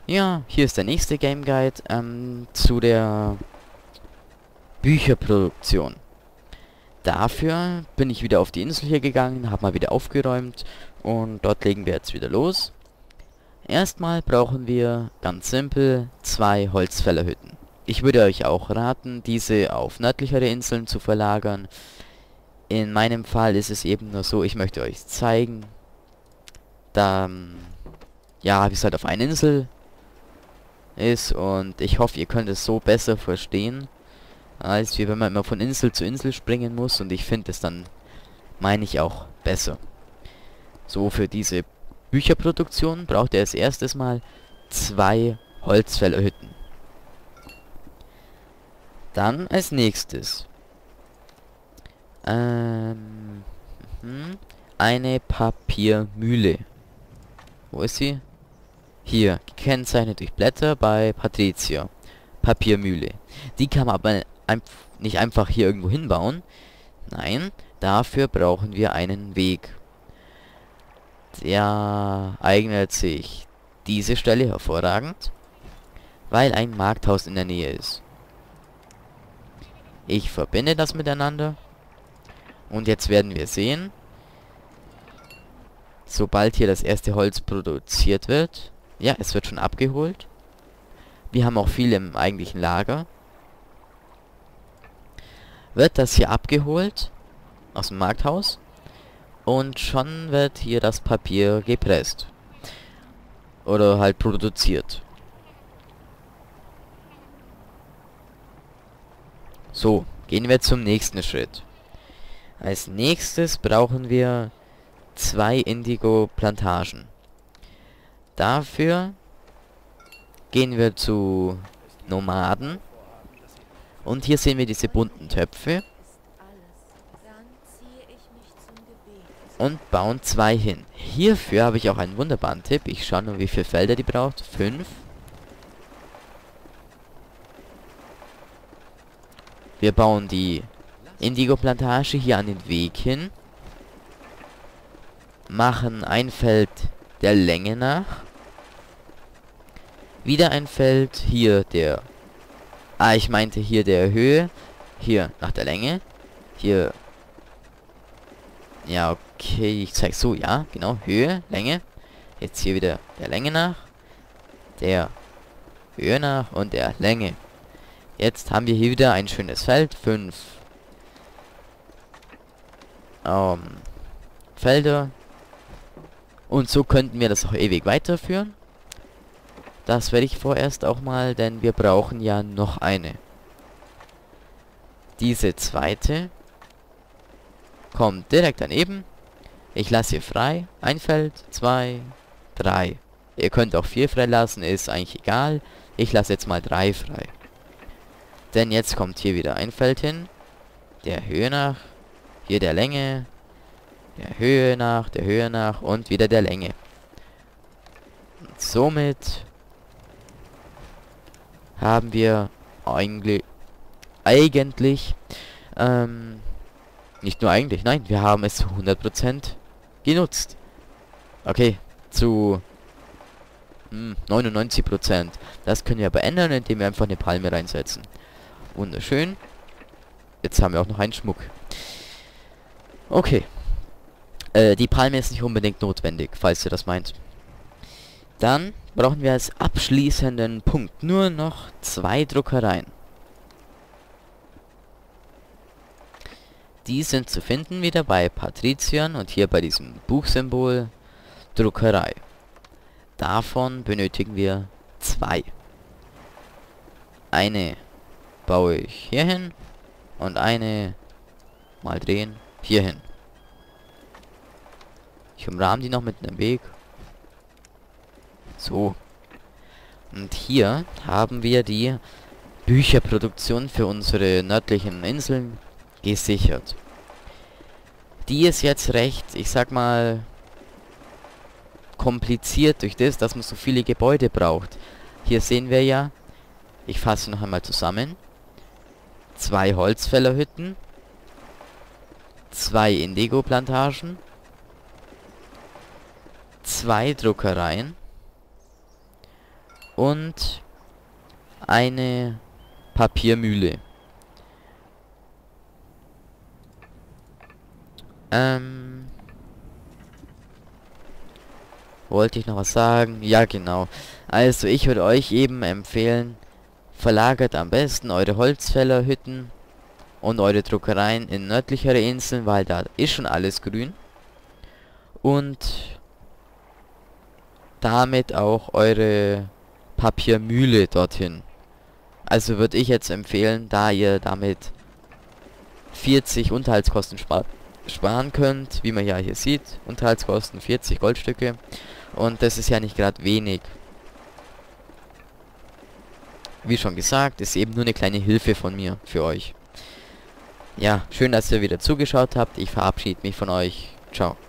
Ja, hier ist der nächste Game Guide zu der Bücherproduktion. Dafür bin ich wieder auf die Insel hier gegangen, habe mal wieder aufgeräumt und dort legen wir jetzt wieder los. Erstmal brauchen wir ganz simpel 2 Holzfällerhütten. Ich würde euch auch raten, diese auf nördlichere Inseln zu verlagern. In meinem Fall ist es eben nur so, ich möchte euch zeigen, da ja, wie es halt auf einer Insel ist, und ich hoffe, ihr könnt es so besser verstehen, als wie wenn man immer von Insel zu Insel springen muss, und ich finde es dann, meine ich, auch besser. So, für diese Bücherproduktion braucht ihr als erstes mal 2 Holzfällerhütten. Dann als nächstes ähm, eine Papiermühle. Wo ist sie? Hier, gekennzeichnet durch Blätter bei Patricia. Papiermühle. Die kann man aber nicht einfach hier irgendwo hinbauen. Nein, dafür brauchen wir einen Weg. Der eignet sich diese Stelle hervorragend, weil ein Markthaus in der Nähe ist. Ich verbinde das miteinander und jetzt werden wir sehen, sobald hier das erste Holz produziert wird. Ja, es wird schon abgeholt. Wir haben auch viel im eigentlichen Lager. Wird das hier abgeholt aus dem Markthaus und schon wird hier das Papier gepresst. Oder halt produziert. So, gehen wir zum nächsten Schritt. Als nächstes brauchen wir 2 Indigo-Plantagen. Dafür gehen wir zu Nomaden. Und hier sehen wir diese bunten Töpfe. Und bauen 2 hin. Hierfür habe ich auch einen wunderbaren Tipp. Ich schaue nur, wie viele Felder die braucht. 5. Wir bauen die Indigo-Plantage hier an den Weg hin. Machen ein Feld der Länge nach. Wieder ein Feld hier der... ich meinte hier der Höhe. Hier nach der Länge. Hier... Ja, okay, ich zeig so, ja, genau, Höhe, Länge. Jetzt hier wieder der Länge nach. Der Höhe nach und der Länge. Jetzt haben wir hier wieder ein schönes Feld. 5 Felder. Und so könnten wir das auch ewig weiterführen. Das werde ich vorerst auch mal, denn wir brauchen ja noch eine. Diese zweite kommt direkt daneben. Ich lasse hier frei. Ein Feld, 2, 3. Ihr könnt auch 4 freilassen, ist eigentlich egal. Ich lasse jetzt mal 3 frei. Denn jetzt kommt hier wieder ein Feld hin. Der Höhe nach. Hier der Länge. Der Höhe nach und wieder der Länge. Und somit haben wir eigentlich nicht nur eigentlich, nein, wir haben es zu 100% genutzt. Okay, zu 99%. Das können wir aber ändern, indem wir einfach eine Palme reinsetzen. Wunderschön. Jetzt haben wir auch noch einen Schmuck. Okay. Die Palme ist nicht unbedingt notwendig, falls ihr das meint. Dann brauchen wir als abschließenden Punkt nur noch 2 Druckereien. Die sind zu finden wieder bei Patrician und hier bei diesem Buchsymbol Druckerei. Davon benötigen wir 2. Eine baue ich hier hin und eine, mal drehen, hier hin. Ich umrahme die noch mit einem Weg. So. Und hier haben wir die Bücherproduktion für unsere nördlichen Inseln gesichert. Die ist jetzt recht, ich sag mal, kompliziert durch das, dass man so viele Gebäude braucht. Hier sehen wir ja, ich fasse noch einmal zusammen, 2 Holzfällerhütten, 2 Indigo-Plantagen, 2 Druckereien und eine Papiermühle. Wollte ich noch was sagen? Ja, genau. Also, ich würde euch eben empfehlen, verlagert am besten eure Holzfällerhütten und eure Druckereien in nördlichere Inseln, weil da ist schon alles grün. Und damit auch eure Papiermühle dorthin. Also würde ich jetzt empfehlen, da ihr damit 40 Unterhaltskosten sparen könnt, wie man ja hier sieht, Unterhaltskosten 40 Goldstücke, und das ist ja nicht gerade wenig. Wie schon gesagt, ist eben nur eine kleine Hilfe von mir für euch. Ja, schön, dass ihr wieder zugeschaut habt. Ich verabschiede mich von euch. Ciao.